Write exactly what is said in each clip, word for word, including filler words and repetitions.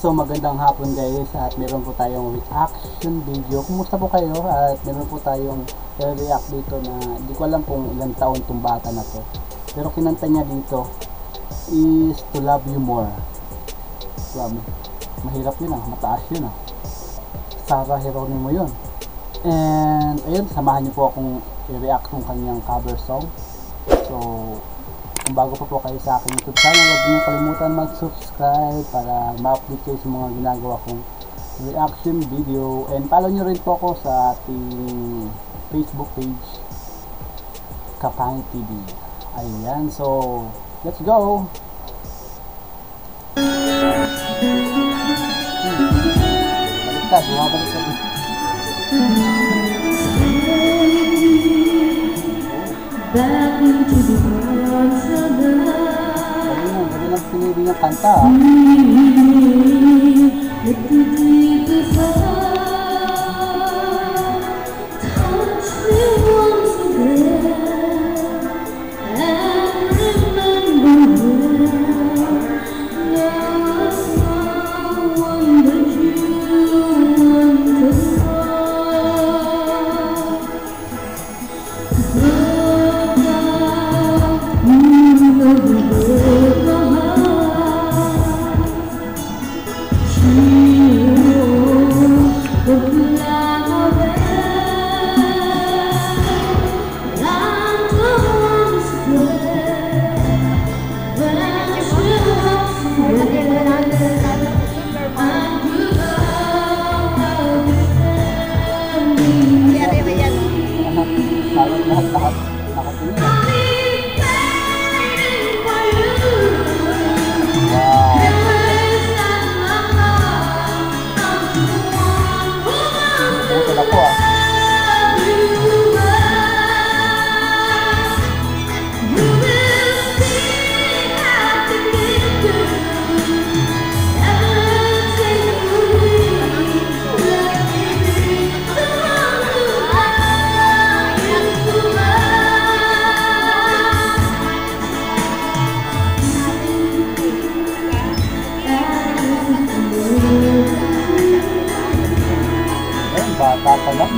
So magandang hapon guys, at meron po tayong reaction video. Kumusta po kayo? At meron po tayong react dito na hindi ko alam kung ilang taon tong bata na to, pero kinanta niya dito is To Love You More. Grabe, mahirap yun ah, mataas yun ah. Sarah Geronimo yun. And ayun, samahan niyo po akong i-react ng kanyang cover song. So kung bago pa po kayo sa aking YouTube channel, huwag niyo kalimutan mag-subscribe para ma-update kayo sa mga ginagawa kong reaction video. And follow niyo rin po ako sa ating Facebook page, Kapang T V. Ayan, so let's go! Baliktad, bumabaliktad. Back into the arms of love. Galing lang, galing lang pinili niyang kanta ah. Let the deepest love touch me once again and remember when there was someone that you wanted to lahat-lahat nakatingin. Wow. Ito na po ah. Bata pa lang.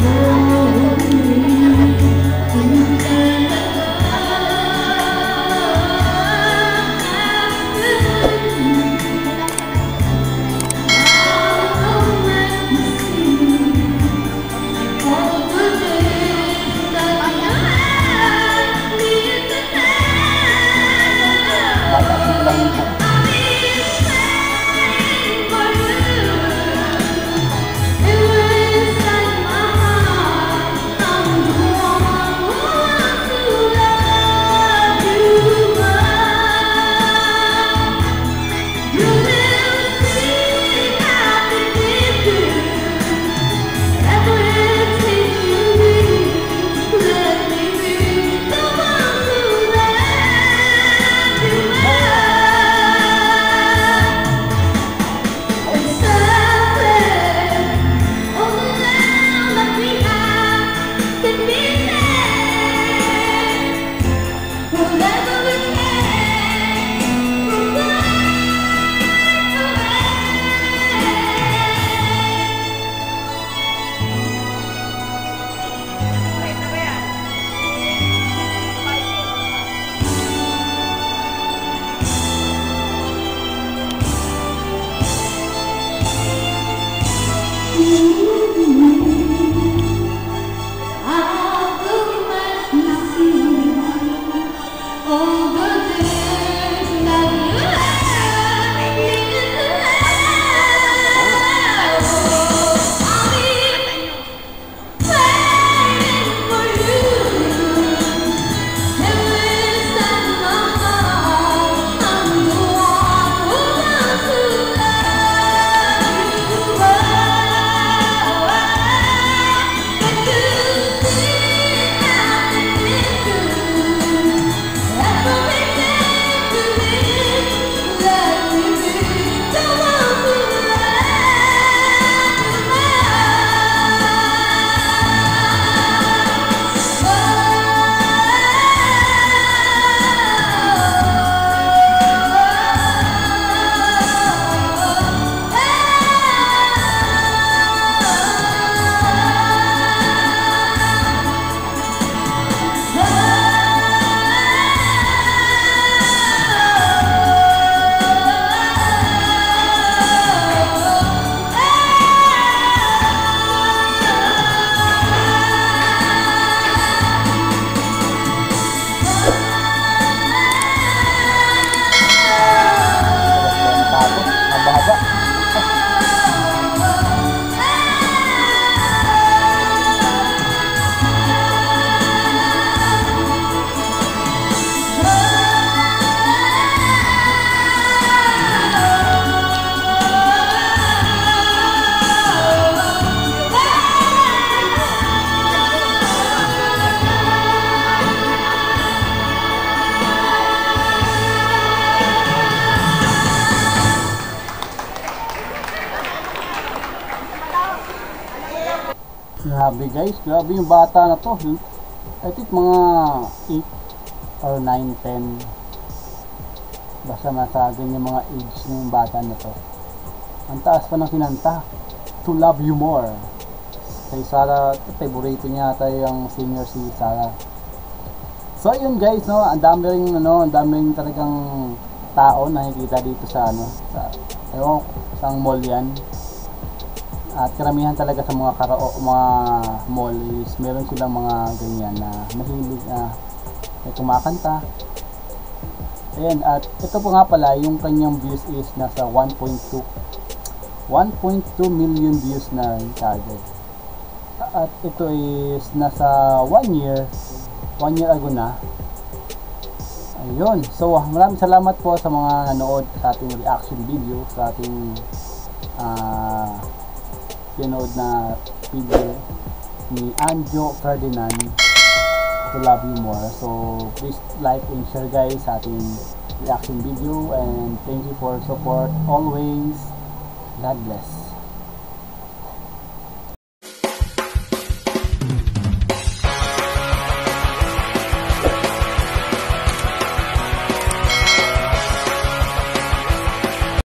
Grabe guys, grabe yung bata na to. I think mga eight or nine, ten. Basta nasa ganyan mga age na yung bata na to. Ang taas pa ng kinanta. To Love You More. Kay Sarah, favorito niya ata yung singer si Sarah. So yun guys, no, ang dami ring ano, ang dami ring talagang tao nakikita dito sa ano, sa ewan, sa mall yan. At karamihan talaga sa mga karao, mga mall is meron silang mga ganyan na mahilig na may kumakanta. Ayan, at ito po nga pala, yung kanyang views is nasa one point two million views na target. At ito is nasa one year one year ago na. Ayun, so maraming salamat po sa mga nanood sa ating reaction video, sa ating uh, pinanood na video ni Anjo Ferdinand, To Love You More. So please like and share guys sa ating reaction video, and thank you for support always. God bless.